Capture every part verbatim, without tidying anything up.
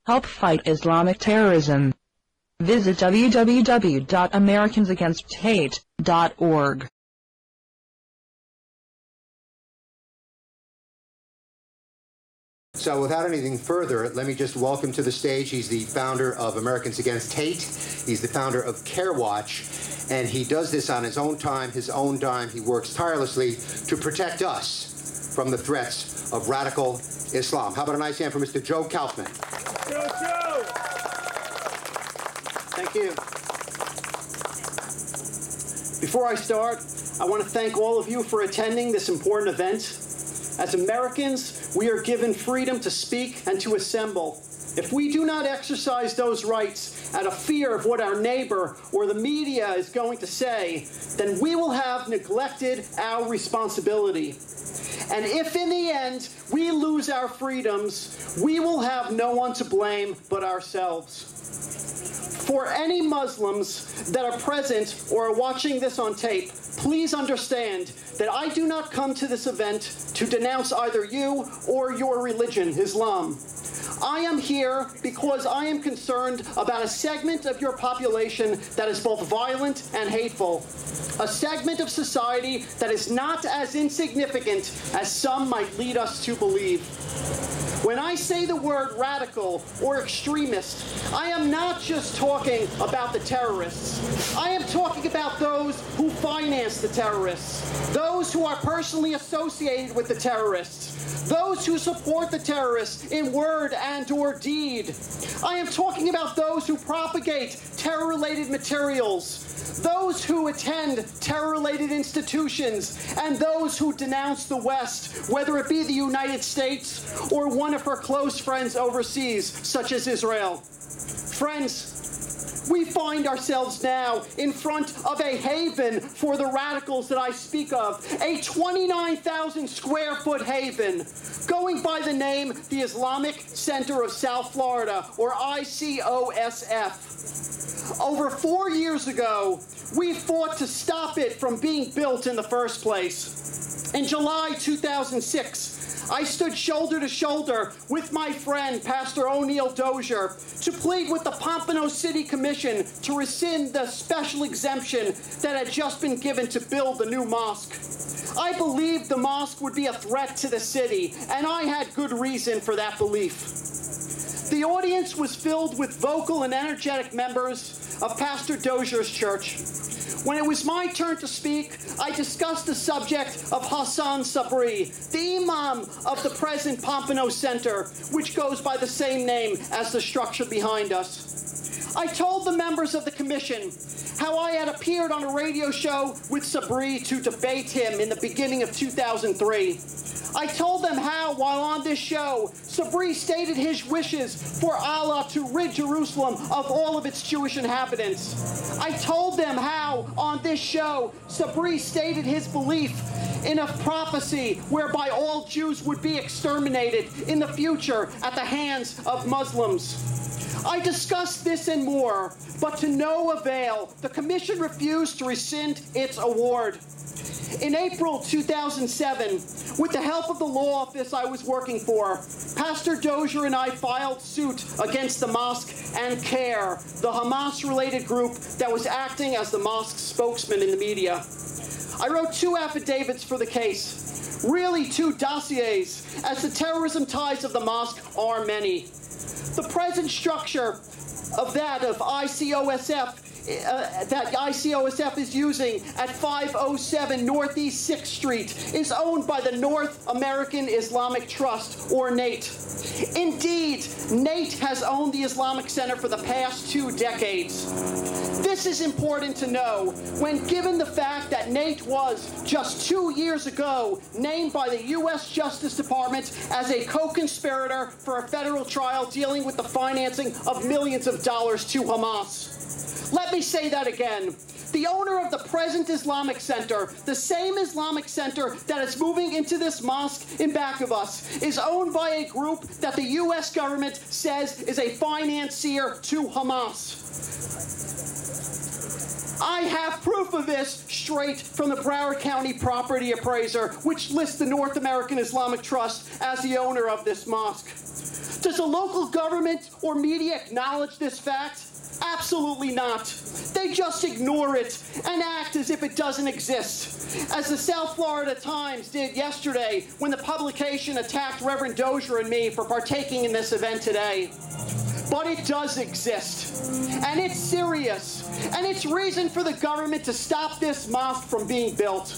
Help fight Islamic terrorism. Visit w w w dot americans against hate dot org. So without anything further, let me just welcome to the stage, he's the founder of Americans Against Hate. He's the founder of Care Watch, and he does this on his own time, his own dime. He works tirelessly to protect us from the threats of radical Islam. How about a nice hand for Mister Joe Kaufman? Joe, Joe! Thank you. Before I start, I want to thank all of you for attending this important event. As Americans, we are given freedom to speak and to assemble. If we do not exercise those rights out of fear of what our neighbor or the media is going to say, then we will have neglected our responsibility. And if in the end we lose our freedoms, we will have no one to blame but ourselves. For any Muslims that are present or are watching this on tape, please understand that I do not come to this event to denounce either you or your religion, Islam. I am here because I am concerned about a segment of your population that is both violent and hateful. A segment of society that is not as insignificant as some might lead us to believe. When I say the word radical or extremist, I am not just talking about the terrorists. I am talking about those who finance the terrorists, those who are personally associated with the terrorists, those who support the terrorists in word and or deed. I am talking about those who propagate terror-related materials, those who attend terror-related institutions, and those who denounce the West, whether it be the United States or one of her close friends overseas, such as Israel. Friends, we find ourselves now in front of a haven for the radicals that I speak of, a twenty-nine thousand square foot haven, going by the name the Islamic Center of South Florida, or I C O S F. Over four years ago, we fought to stop it from being built in the first place. In July two thousand six, I stood shoulder to shoulder with my friend, Pastor O'Neill Dozier, to plead with the Pompano City Commission to rescind the special exemption that had just been given to build the new mosque. I believed the mosque would be a threat to the city, and I had good reason for that belief. The audience was filled with vocal and energetic members of Pastor Dozier's church. When it was my turn to speak, I discussed the subject of Hassan Sabri, the imam of the present Pompano Center, which goes by the same name as the structure behind us. I told the members of the commission how I had appeared on a radio show with Sabri to debate him in the beginning of two thousand three. I told them how, while on this show, Sabri stated his wishes for Allah to rid Jerusalem of all of its Jewish inhabitants. I told them how, on this show, Sabri stated his belief in a prophecy whereby all Jews would be exterminated in the future at the hands of Muslims. I discussed this and more, but to no avail. The commission refused to rescind its award. In April two thousand seven, with the help of the law office I was working for, Pastor Dozier and I filed suit against the mosque and CARE, the Hamas-related group that was acting as the mosque's spokesman in the media. I wrote two affidavits for the case, really two dossiers, as the terrorism ties of the mosque are many. The present structure of that of I C O S F Uh, that I C O S F is using at five oh seven Northeast sixth Street is owned by the North American Islamic Trust, or NATE. Indeed, NATE has owned the Islamic Center for the past two decades. This is important to know when given the fact that NATE was, just two years ago, named by the U S Justice Department as a co-conspirator for a federal trial dealing with the financing of millions of dollars to Hamas. Let me say that again. The owner of the present Islamic Center, the same Islamic Center that is moving into this mosque in back of us, is owned by a group that the U S government says is a financier to Hamas. I have proof of this straight from the Broward County property appraiser, which lists the North American Islamic Trust as the owner of this mosque. Does the local government or media acknowledge this fact? Absolutely not. They just ignore it and act as if it doesn't exist, as the South Florida Times did yesterday when the publication attacked Reverend Dozier and me for partaking in this event today. But it does exist, and it's serious, and it's reason for the government to stop this mosque from being built.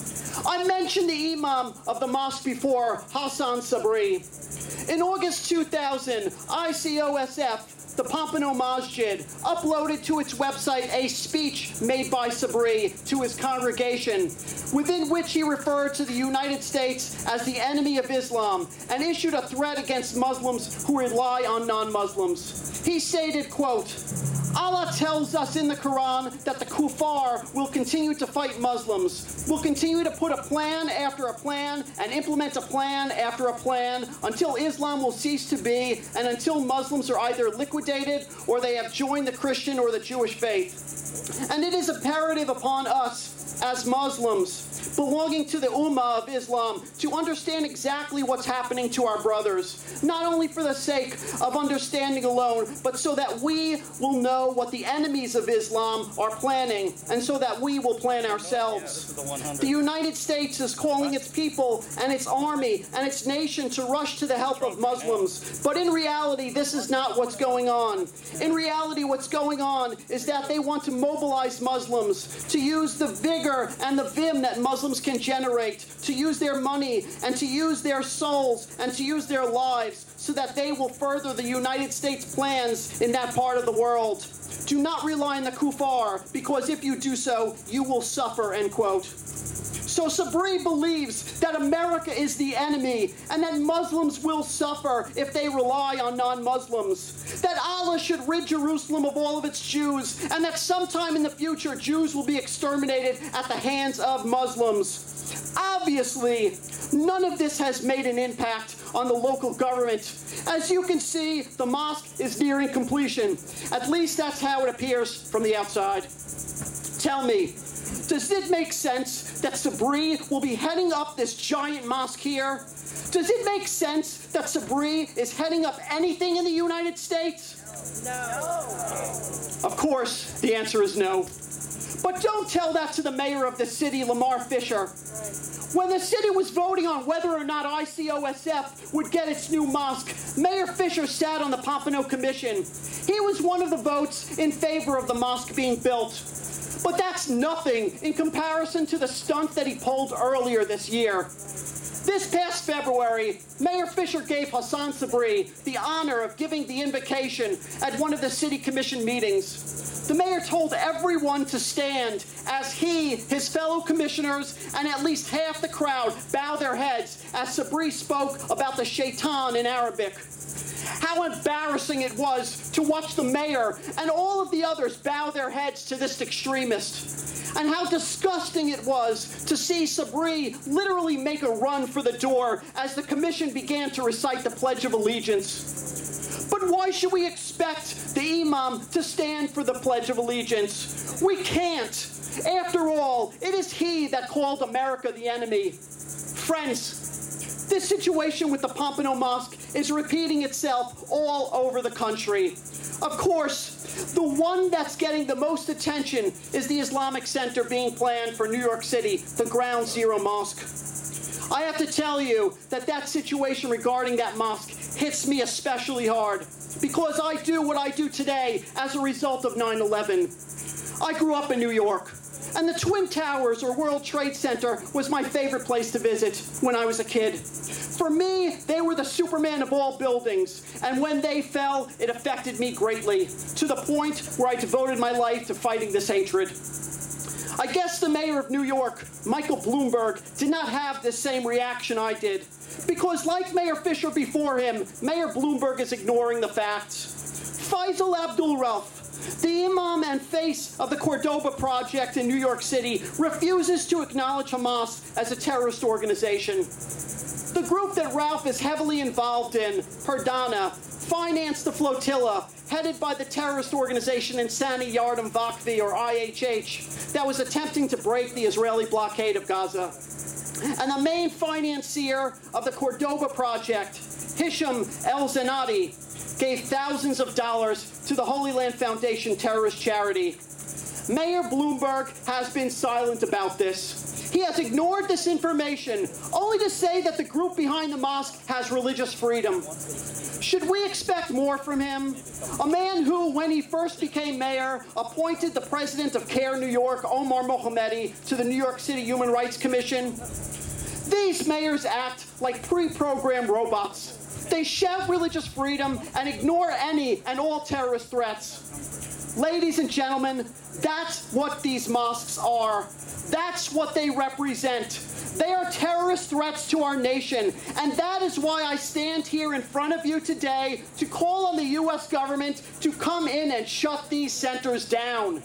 I mentioned the imam of the mosque before, Hassan Sabri. In August two thousand, I C O S F, the Pompano Masjid, uploaded to its website a speech made by Sabri to his congregation, within which he referred to the United States as the enemy of Islam and issued a threat against Muslims who rely on non-Muslims. He stated, quote, Allah tells us in the Quran that the kuffar will continue to fight Muslims, will continue to put a plan after a plan and implement a plan after a plan until Islam will cease to be and until Muslims are either liquidated or they have joined the Christian or the Jewish faith. And it is imperative upon us as Muslims belonging to the Ummah of Islam to understand exactly what's happening to our brothers, not only for the sake of understanding alone, but so that we will know what the enemies of Islam are planning, and so that we will plan ourselves. The United States is calling its people and its army and its nation to rush to the help of Muslims, but in reality, this is not what's going on. In reality, what's going on is that they want to mobilize Muslims to use the vigor and the vim that Muslims can generate, to use their money and to use their souls and to use their lives so that they will further the United States plans in that part of the world. Do not rely on the kuffar, because if you do so, you will suffer, end quote. So Sabri believes that America is the enemy and that Muslims will suffer if they rely on non-Muslims, that Allah should rid Jerusalem of all of its Jews, and that sometime in the future Jews will be exterminated at the hands of Muslims. Obviously, none of this has made an impact on the local government. As you can see, the mosque is nearing completion. At least that's how it appears from the outside. Tell me, does it make sense that Sabri will be heading up this giant mosque here? Does it make sense that Sabri is heading up anything in the United States? No. Of course, the answer is no. But don't tell that to the mayor of the city, Lamar Fisher. When the city was voting on whether or not I C O S F would get its new mosque, Mayor Fisher sat on the Pompano Commission. He was one of the votes in favor of the mosque being built. But that's nothing in comparison to the stunt that he pulled earlier this year. This past February, Mayor Fisher gave Hassan Sabri the honor of giving the invocation at one of the city commission meetings. The mayor told everyone to stand as he, his fellow commissioners, and at least half the crowd bow their heads as Sabri spoke about the shaitan in Arabic. How embarrassing it was to watch the mayor and all of the others bow their heads to this extremist. And how disgusting it was to see Sabri literally make a run for the door as the commission began to recite the Pledge of Allegiance. But why should we expect the imam to stand for the Pledge of Allegiance? We can't. After all, it is he that called America the enemy. Friends, this situation with the Pompano Mosque is repeating itself all over the country. Of course, the one that's getting the most attention is the Islamic Center being planned for New York City, the Ground Zero Mosque. I have to tell you that that situation regarding that mosque hits me especially hard, because I do what I do today as a result of nine eleven. I grew up in New York, and the Twin Towers, or World Trade Center, was my favorite place to visit when I was a kid. For me, they were the Superman of all buildings, and when they fell, it affected me greatly, to the point where I devoted my life to fighting this hatred. I guess the mayor of New York, Michael Bloomberg, did not have the same reaction I did, because like Mayor Fisher before him, Mayor Bloomberg is ignoring the facts. Faisal Abdul-Rauf, the imam and face of the Cordoba Project in New York City, refuses to acknowledge Hamas as a terrorist organization. The group that Ralph is heavily involved in, Perdana, financed the flotilla headed by the terrorist organization Insani Yardım Vakfi, or I H H, that was attempting to break the Israeli blockade of Gaza. and the main financier of the Cordoba Project, Hisham El-Zenati, gave thousands of dollars to the Holy Land Foundation terrorist charity. Mayor Bloomberg has been silent about this. He has ignored this information, only to say that the group behind the mosque has religious freedom. Should we expect more from him? A man who, when he first became mayor, appointed the president of CARE New York, Omar Mohammadi, to the New York City Human Rights Commission. These mayors act like pre-programmed robots. They shout religious freedom and ignore any and all terrorist threats. Ladies and gentlemen, that's what these mosques are. That's what they represent. They are terrorist threats to our nation, and that is why I stand here in front of you today to call on the U S government to come in and shut these centers down.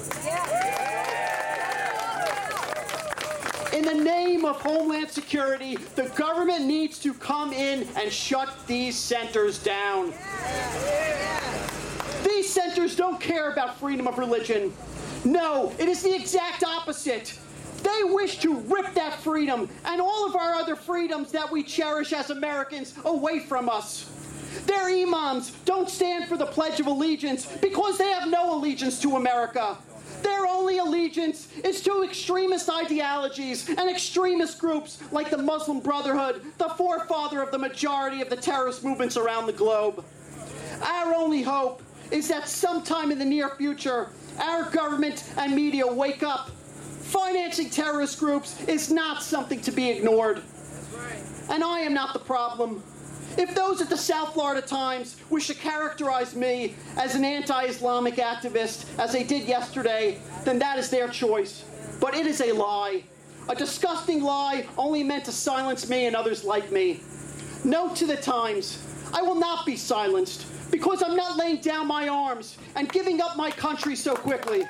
In the name of Homeland Security, the government needs to come in and shut these centers down. These centers don't care about freedom of religion. No, it is the exact opposite. They wish to rip that freedom and all of our other freedoms that we cherish as Americans away from us. Their imams don't stand for the Pledge of Allegiance because they have no allegiance to America. Their only allegiance is to extremist ideologies and extremist groups like the Muslim Brotherhood, the forefather of the majority of the terrorist movements around the globe. Our only hope is that sometime in the near future, our government and media wake up. Financing terrorist groups is not something to be ignored. And I am not the problem. If those at the South Florida Times wish to characterize me as an anti-Islamic activist, as they did yesterday, then that is their choice. But it is a lie. A disgusting lie only meant to silence me and others like me. Note to the Times, I will not be silenced because I'm not laying down my arms and giving up my country so quickly.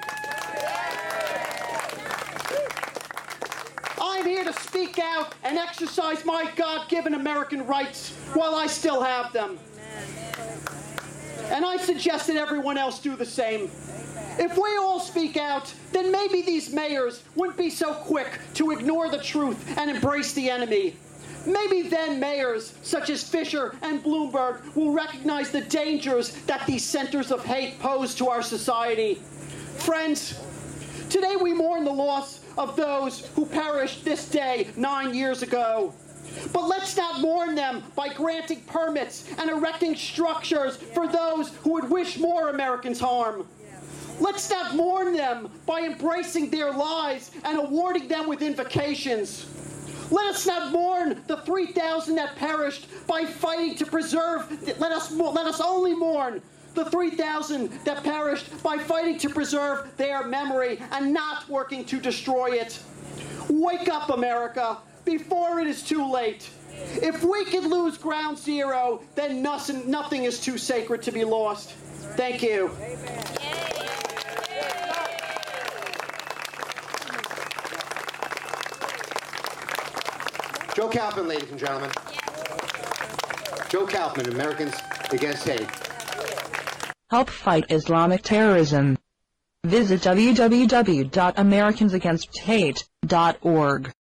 I'm here to speak out and exercise my God-given American rights while I still have them. And I suggest that everyone else do the same. If we all speak out, then maybe these mayors wouldn't be so quick to ignore the truth and embrace the enemy. Maybe then mayors such as Fisher and Bloomberg will recognize the dangers that these centers of hate pose to our society. Friends, today we mourn the loss of those who perished this day nine years ago. But let's not mourn them by granting permits and erecting structures for those who would wish more Americans harm. Let's not mourn them by embracing their lies and awarding them with invocations. Let us not mourn the three thousand that perished by fighting to preserve. Let us, let us only mourn the three thousand that perished by fighting to preserve their memory and not working to destroy it. Wake up, America, before it is too late. If we could lose ground zero, then nothing, nothing is too sacred to be lost. Thank you. Amen. Joe Kaufman, ladies and gentlemen. Joe Kaufman, Americans Against Hate. Help fight Islamic terrorism. Visit w w w dot americans against hate dot org.